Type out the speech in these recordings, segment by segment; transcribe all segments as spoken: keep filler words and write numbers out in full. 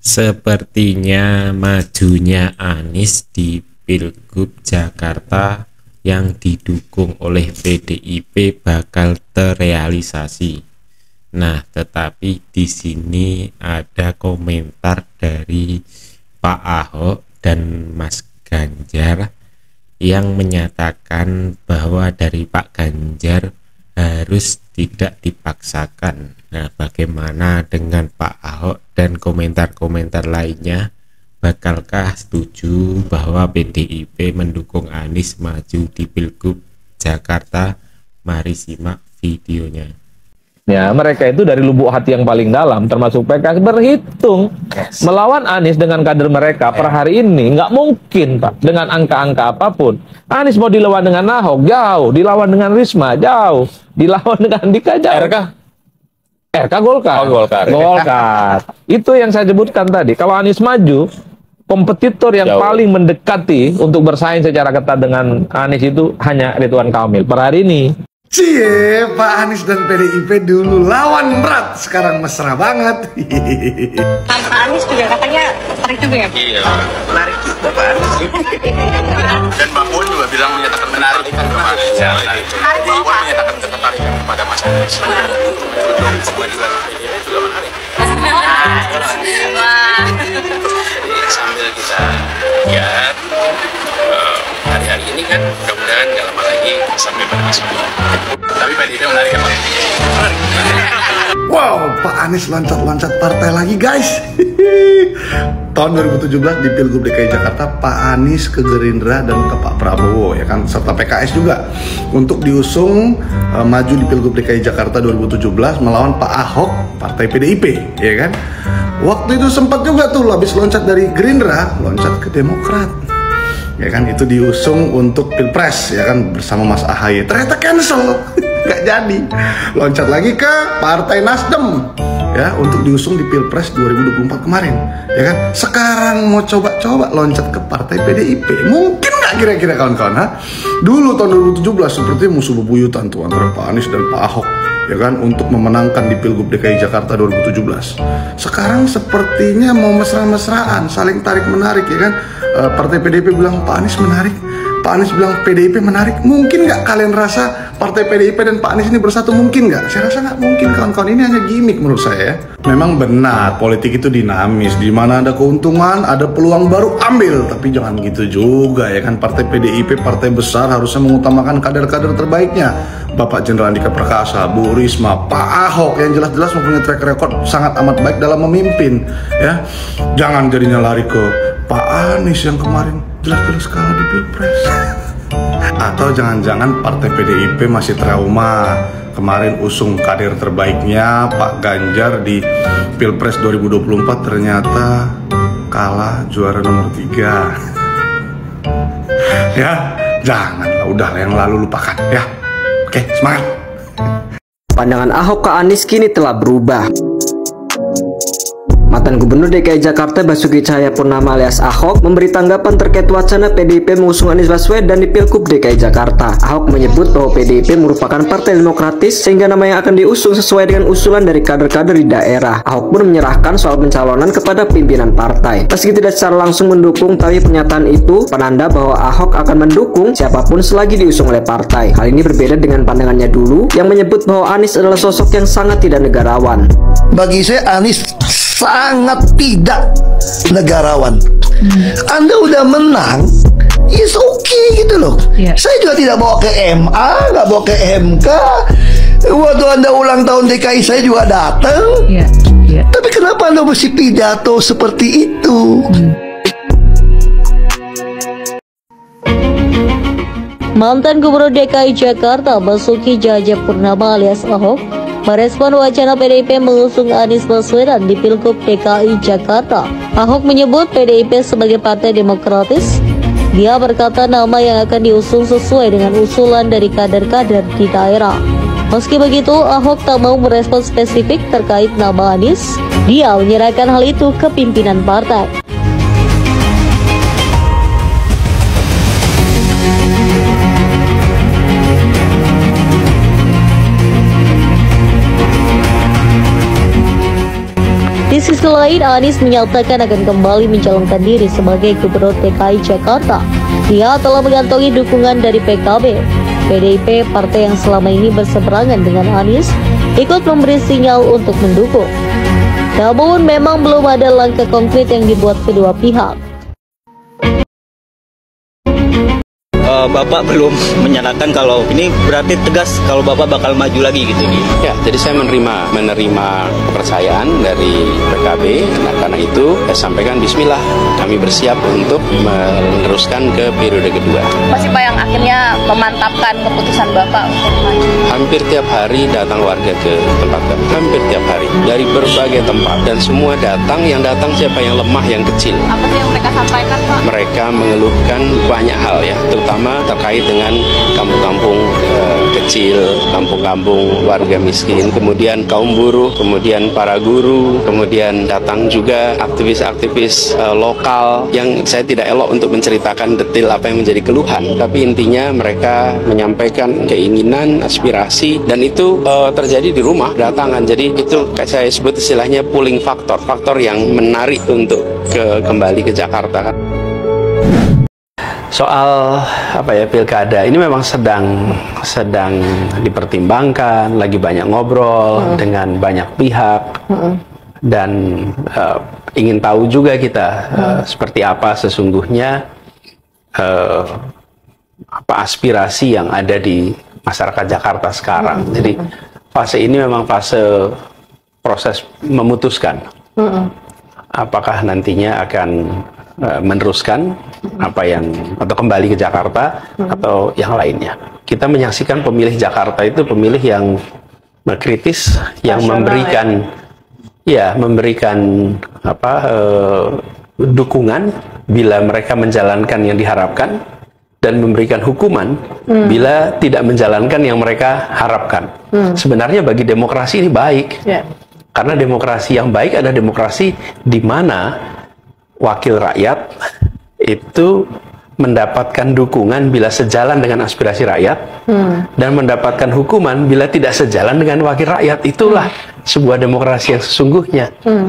Sepertinya majunya Anies di Pilgub Jakarta yang didukung oleh P D I P bakal terrealisasi. Nah, tetapi di sini ada komentar dari Pak Ahok dan Mas Ganjar yang menyatakan bahwa dari Pak Ganjar harus tidak dipaksakan. Nah, bagaimana dengan Pak Ahok dan komentar-komentar lainnya? Bakalkah setuju bahwa P D I P mendukung Anies maju di Pilgub Jakarta? Mari simak videonya. Ya, mereka itu dari lubuk hati yang paling dalam, termasuk P K S, berhitung yes. melawan Anies dengan kader mereka per hari ini nggak mungkin, Pak, dengan angka-angka apapun. Anies mau dilawan dengan Ahok jauh, dilawan dengan Risma jauh, dilawan dengan Andika jauh. R K R K Golkar. Oh, Golkar. Golkar. Itu yang saya sebutkan tadi. Kalau Anies maju, kompetitor yang jauh. paling mendekati untuk bersaing secara ketat dengan Anies itu hanya Ridwan Kamil per hari ini. Cie, Pak Anies dan P D I P dulu lawan berat, sekarang mesra banget. Pak Anies juga katanya tertarik juga ya? Iya, menarik juga Pak Anies. Dan Mbak Puan juga bilang menyatakan menarik kepada Anies. Ya, menarik. Mbak Puan menyatakan ketertarikan kepada Mas Anies. Duduk semua juga juga menarik. Jadi sambil kita lihat hari-hari ini kan mudah-mudahan nggak lama lagi sampai pada masuknya. Tapi P D I P menarik ya Pak? Menarik. Wow, Pak Anies loncat-loncat partai lagi guys. Tahun dua ribu tujuh belas di Pilgub D K I Jakarta, Pak Anies ke Gerindra dan ke Pak Prabowo ya kan, serta P K S juga untuk diusung uh, maju di Pilgub D K I Jakarta dua ribu tujuh belas melawan Pak Ahok, partai P D I P ya kan. Waktu itu sempat juga tuh habis loncat dari Gerindra, loncat ke Demokrat. Ya kan, itu diusung untuk Pilpres ya kan bersama Mas A H Y, ternyata cancel. Gak jadi, loncat lagi ke Partai Nasdem ya untuk diusung di Pilpres dua ribu dua puluh empat kemarin ya kan. Sekarang mau coba-coba loncat ke Partai P D I P, mungkin nggak kira-kira kawan-kawan? Ha? Dulu tahun dua ribu tujuh belas seperti musuh bebuyutan tuh antara Pak Anies dan Pak Ahok ya kan untuk memenangkan di Pilgub D K I Jakarta dua ribu tujuh belas. Sekarang sepertinya mau mesra-mesraan, saling tarik-menarik ya kan. E, Partai P D I P bilang Pak Anies menarik, Pak Anies bilang P D I P menarik. Mungkin nggak kalian rasa Partai P D I P dan Pak Anies ini bersatu? Mungkin nggak? Saya rasa nggak mungkin kawan-kawan, ini hanya gimmick menurut saya ya. Memang benar, politik itu dinamis, di mana ada keuntungan, ada peluang baru ambil, tapi jangan gitu juga ya kan. Partai P D I P, partai besar, harusnya mengutamakan kader-kader terbaiknya. Bapak Jenderal Andika Perkasa, Bu Risma, Pak Ahok yang jelas-jelas mempunyai track record sangat amat baik dalam memimpin ya. Jangan jadinya lari ke Pak Anies yang kemarin jelas-jelas kalah di Pilpres. Atau jangan-jangan Partai P D I P masih trauma, kemarin usung kader terbaiknya Pak Ganjar di Pilpres dua ribu dua puluh empat ternyata kalah juara nomor tiga. Ya, janganlah, udah yang lalu lupakan ya. Oke, semangat. Pandangan Ahok ke Anies kini telah berubah. Mantan Gubernur D K I Jakarta Basuki Cahayapurnama alias Ahok memberi tanggapan terkait wacana P D I P mengusung Anies Baswedan di Pilgub D K I Jakarta. Ahok menyebut bahwa P D I P merupakan partai demokratis sehingga nama yang akan diusung sesuai dengan usulan dari kader-kader di daerah. Ahok pun menyerahkan soal pencalonan kepada pimpinan partai. Meski tidak secara langsung mendukung, tapi pernyataan itu penanda bahwa Ahok akan mendukung siapapun selagi diusung oleh partai. Hal ini berbeda dengan pandangannya dulu yang menyebut bahwa Anies adalah sosok yang sangat tidak negarawan. Bagi saya Anies sangat tidak negarawan. Hmm. Anda udah menang, is okay gitu loh. Yeah. Saya juga tidak bawa ke M A, nggak bawa ke M K. Waktu Anda ulang tahun D K I saya juga datang. Yeah. Yeah. Tapi kenapa Anda mesti pidato seperti itu? Hmm. Mantan Gubernur D K I Jakarta Basuki Cahayapurnama alias Ahok merespon wacana P D I P mengusung Anies Baswedan di Pilgub D K I Jakarta. Ahok menyebut P D I P sebagai partai demokratis. Dia berkata nama yang akan diusung sesuai dengan usulan dari kader-kader di daerah. Meski begitu, Ahok tak mau merespon spesifik terkait nama Anies. Dia menyerahkan hal itu ke pimpinan partai. Di Di sisi lain, Anies menyatakan akan kembali mencalonkan diri sebagai Gubernur D K I Jakarta. Dia telah mengantongi dukungan dari P K B. P D I P, partai yang selama ini berseberangan dengan Anies, ikut memberi sinyal untuk mendukung. Namun memang belum ada langkah konkret yang dibuat kedua pihak. Bapak belum menyatakan kalau ini berarti tegas kalau Bapak bakal maju lagi gitu nih. Ya, jadi saya menerima menerima kepercayaan dari P K B. Nah, karena itu saya sampaikan Bismillah, kami bersiap untuk meneruskan ke periode kedua. Masih Pak yang akhirnya memantapkan keputusan Bapak untuk maju? Hampir tiap hari datang warga ke tempat kami, hampir tiap hari dari berbagai tempat, dan semua datang. Yang datang siapa? Yang lemah, yang kecil. Apa sih yang mereka sampaikan, Pak? Mereka mengeluhkan banyak hal ya, terutama terkait dengan kampung-kampung eh, kecil, kampung-kampung warga miskin, kemudian kaum buruh, kemudian para guru, kemudian datang juga aktivis-aktivis eh, lokal yang saya tidak elok untuk menceritakan detail apa yang menjadi keluhan, tapi intinya mereka menyampaikan keinginan, aspirasi, dan itu eh, terjadi di rumah datangan. Jadi itu kayak saya sebut istilahnya pulling faktor, faktor yang menarik untuk ke, kembali ke Jakarta. Soal apa ya pilkada ini memang sedang sedang dipertimbangkan, lagi banyak ngobrol hmm. dengan banyak pihak hmm. dan uh, ingin tahu juga kita hmm. uh, seperti apa sesungguhnya uh, apa aspirasi yang ada di masyarakat Jakarta sekarang. Hmm. Jadi fase ini memang fase proses memutuskan hmm. apakah nantinya akan meneruskan apa yang atau kembali ke Jakarta hmm. atau yang lainnya. Kita menyaksikan pemilih Jakarta itu pemilih yang kritis, yang Nasional, memberikan ya, ya memberikan apa eh, dukungan bila mereka menjalankan yang diharapkan dan memberikan hukuman hmm. bila tidak menjalankan yang mereka harapkan. Hmm. Sebenarnya bagi demokrasi ini baik. Yeah. Karena demokrasi yang baik adalah demokrasi di mana wakil rakyat itu mendapatkan dukungan bila sejalan dengan aspirasi rakyat hmm. dan mendapatkan hukuman bila tidak sejalan dengan wakil rakyat. Itulah hmm. sebuah demokrasi yang sesungguhnya. Hmm.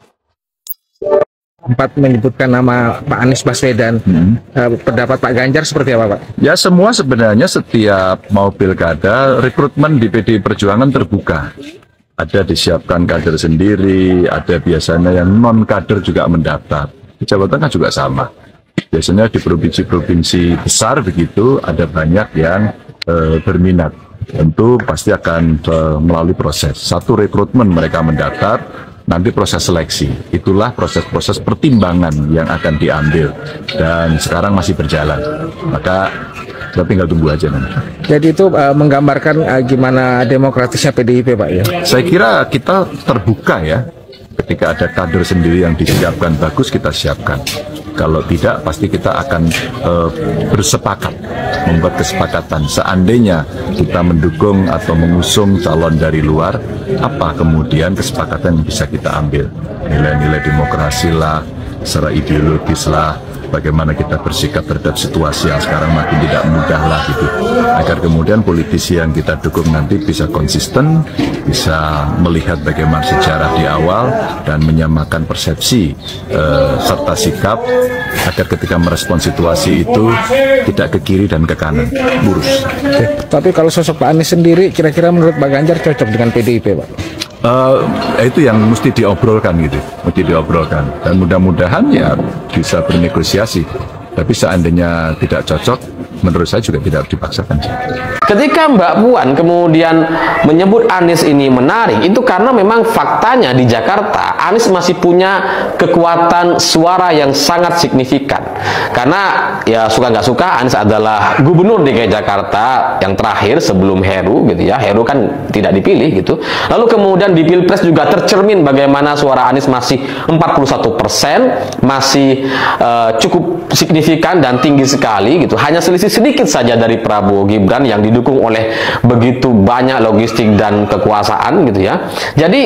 Empat menyebutkan nama Pak Anies Baswedan. Hmm. Uh, pendapat Pak Ganjar seperti apa, Pak? Ya, semua sebenarnya setiap mau pilkada rekrutmen di P D I Perjuangan terbuka. Ada disiapkan kader sendiri, ada biasanya yang non kader juga mendaftar. Di Jawa Tengah juga sama. Biasanya di provinsi-provinsi besar begitu ada banyak yang e, berminat. Tentu pasti akan e, melalui proses. Satu rekrutmen mereka mendaftar, nanti proses seleksi. Itulah proses-proses pertimbangan yang akan diambil dan sekarang masih berjalan. Maka kita tinggal tunggu aja nanti. Jadi itu uh, menggambarkan uh, gimana demokratisnya P D I P, Pak ya? Saya kira kita terbuka ya. Ketika ada kader sendiri yang disiapkan bagus, kita siapkan. Kalau tidak, pasti kita akan uh, bersepakat, membuat kesepakatan. Seandainya kita mendukung atau mengusung calon dari luar, apa kemudian kesepakatan yang bisa kita ambil? Nilai-nilai demokrasi lah, secara ideologis lah, bagaimana kita bersikap terhadap situasi yang sekarang makin tidak mudah lah gitu, agar kemudian politisi yang kita dukung nanti bisa konsisten, bisa melihat bagaimana sejarah di awal dan menyamakan persepsi eh, serta sikap agar ketika merespon situasi itu tidak ke kiri dan ke kanan, lurus. Oke. Tapi kalau sosok Pak Anies sendiri, kira-kira menurut Pak Ganjar cocok dengan P D I P, Pak? Uh, itu yang mesti diobrolkan gitu, mesti diobrolkan dan mudah-mudahan ya bisa bernegosiasi. Tapi seandainya tidak cocok, menurut saya juga tidak dipaksakan. Ketika Mbak Puan kemudian menyebut Anies ini menarik, itu karena memang faktanya di Jakarta Anies masih punya kekuatan suara yang sangat signifikan. Karena ya suka nggak suka, Anies adalah gubernur D K I Jakarta yang terakhir sebelum Heru gitu ya. Heru kan tidak dipilih gitu. Lalu kemudian di Pilpres juga tercermin bagaimana suara Anies masih empat puluh satu persen, masih uh, cukup signifikan dan tinggi sekali gitu. Hanya selisih sedikit saja dari Prabowo Gibran yang didukung oleh begitu banyak logistik dan kekuasaan gitu ya. Jadi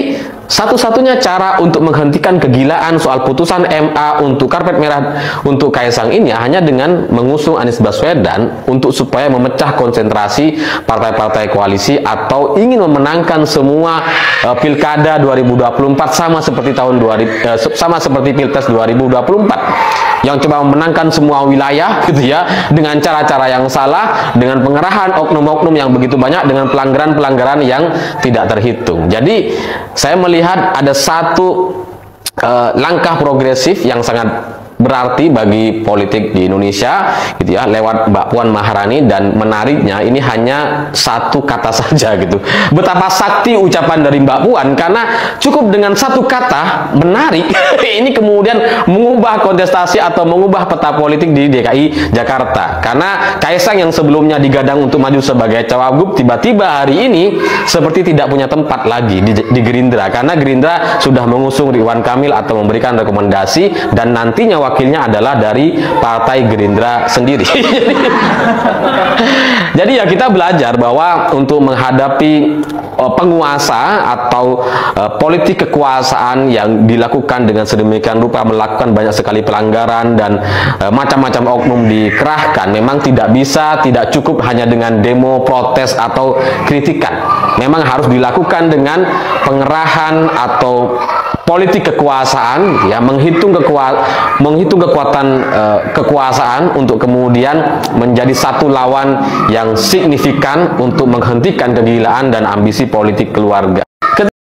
satu-satunya cara untuk menghentikan kegilaan soal putusan M A untuk karpet merah untuk Kaisang ini hanya dengan mengusung Anies Baswedan untuk supaya memecah konsentrasi partai-partai koalisi atau ingin memenangkan semua uh, pilkada dua ribu dua puluh empat sama seperti tahun dua ribu, uh, sama seperti Pilpres dua ribu dua puluh empat yang coba memenangkan semua wilayah gitu ya, dengan cara-cara yang salah, dengan pengerahan oknum-oknum yang begitu banyak, dengan pelanggaran-pelanggaran yang tidak terhitung. Jadi saya melihat ada satu uh, langkah progresif yang sangat berarti bagi politik di Indonesia gitu ya, lewat Mbak Puan Maharani, dan menariknya ini hanya satu kata saja gitu. Betapa sakti ucapan dari Mbak Puan, karena cukup dengan satu kata menarik ini kemudian mengubah kontestasi atau mengubah peta politik di D K I Jakarta. Karena Kaisang yang sebelumnya digadang untuk maju sebagai cawagup, tiba-tiba hari ini seperti tidak punya tempat lagi di, di Gerindra, karena Gerindra sudah mengusung Ridwan Kamil atau memberikan rekomendasi, dan nantinya wakilnya adalah dari Partai Gerindra sendiri. Jadi ya kita belajar bahwa untuk menghadapi uh, penguasa atau uh, politik kekuasaan yang dilakukan dengan sedemikian rupa, melakukan banyak sekali pelanggaran dan uh, macam-macam oknum dikerahkan, memang tidak bisa, tidak cukup hanya dengan demo, protes atau kritikan. Memang harus dilakukan dengan pengerahan atau politik kekuasaan, ya, menghitung kekua menghitung kekuatan uh, kekuasaan untuk kemudian menjadi satu lawan yang signifikan untuk menghentikan kegilaan dan ambisi politik keluarga.